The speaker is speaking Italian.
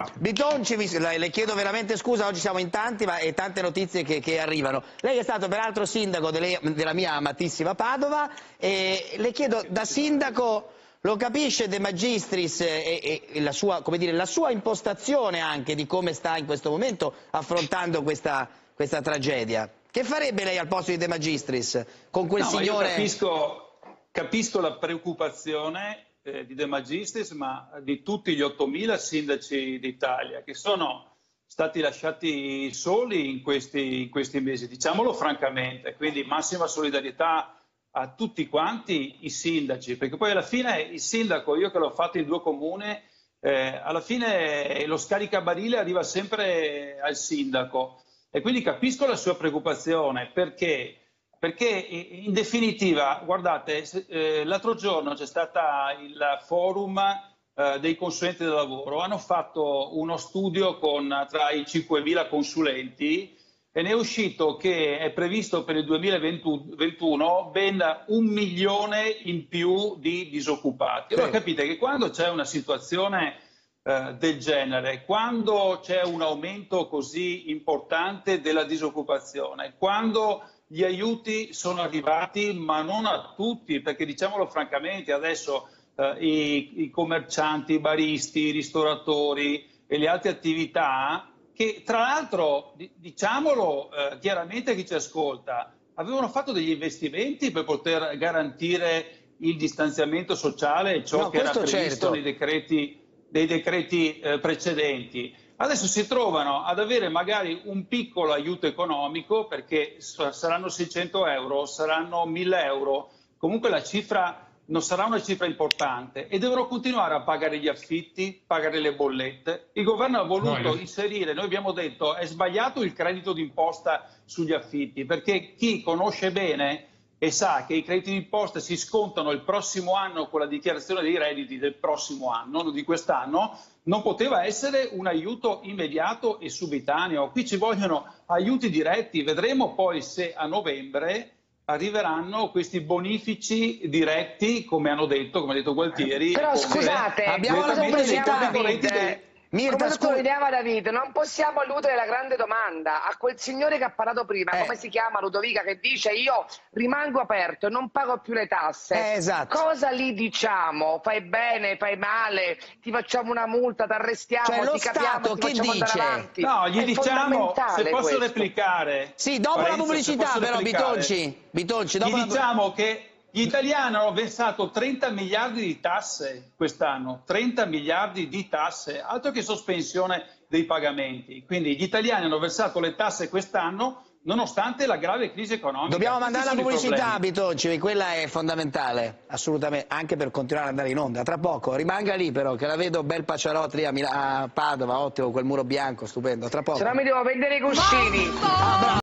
Bitonci, le chiedo veramente scusa, oggi siamo in tanti e tante notizie che arrivano. Lei è stato peraltro sindaco della mia amatissima Padova e le chiedo, da sindaco, lo capisce De Magistris e la sua, come dire, la sua impostazione anche di come sta in questo momento affrontando questa tragedia? Che farebbe lei al posto di De Magistris con quel signore? Io capisco la preoccupazione di De Magistris, ma di tutti gli 8.000 sindaci d'Italia che sono stati lasciati soli in questi mesi, diciamolo francamente. Quindi massima solidarietà a tutti quanti i sindaci, perché poi alla fine il sindaco, io che l'ho fatto in 2 comuni, alla fine lo scaricabarile arriva sempre al sindaco e quindi capisco la sua preoccupazione perché in definitiva, guardate, l'altro giorno c'è stato il forum dei consulenti del lavoro, hanno fatto uno studio tra i 5.000 consulenti e ne è uscito che è previsto per il 2021 ben 1 milione in più di disoccupati. Allora capite che quando c'è una situazione del genere, quando c'è un aumento così importante della disoccupazione, quando gli aiuti sono arrivati ma non a tutti, perché diciamolo francamente adesso i commercianti, i baristi, i ristoratori e le altre attività che tra l'altro, diciamolo chiaramente a chi ci ascolta, avevano fatto degli investimenti per poter garantire il distanziamento sociale, ciò che era previsto nei decreti precedenti. Adesso si trovano ad avere magari un piccolo aiuto economico perché saranno 600 euro, saranno 1000 euro, comunque la cifra non sarà una cifra importante e devono continuare a pagare gli affitti, pagare le bollette. Il governo ha voluto inserire, noi abbiamo detto, è sbagliato il credito d'imposta sugli affitti perché chi conosce bene e sa che i crediti d'imposta si scontano il prossimo anno con la dichiarazione dei redditi del prossimo anno, non di quest'anno, non poteva essere un aiuto immediato e subitaneo. Qui ci vogliono aiuti diretti, vedremo poi se a novembre arriveranno questi bonifici diretti, come ha detto Gualtieri. Però scusate, abbiamo una pubblicità, come sottolineava David, non possiamo eludere la grande domanda a quel signore che ha parlato prima, come si chiama, Ludovica, che dice io rimango aperto e non pago più le tasse. Esatto. Cosa gli diciamo? Fai bene, fai male, ti facciamo una multa, ti arrestiamo, ti capiamo, ti facciamo andare avanti. No, gli diciamo, se posso replicare. Sì, dopo la pubblicità però, Bitonci, gli diciamo che gli italiani hanno versato 30 miliardi di tasse quest'anno, 30 miliardi di tasse, altro che sospensione dei pagamenti. Quindi gli italiani hanno versato le tasse quest'anno nonostante la grave crisi economica. Dobbiamo mandare la pubblicità, Bitonci, quella è fondamentale, assolutamente, anche per continuare ad andare in onda. Tra poco, rimanga lì però, che la vedo bel Pacciarotti a Padova, ottimo, quel muro bianco, stupendo, tra poco. Se no mi devo vendere i cuscini.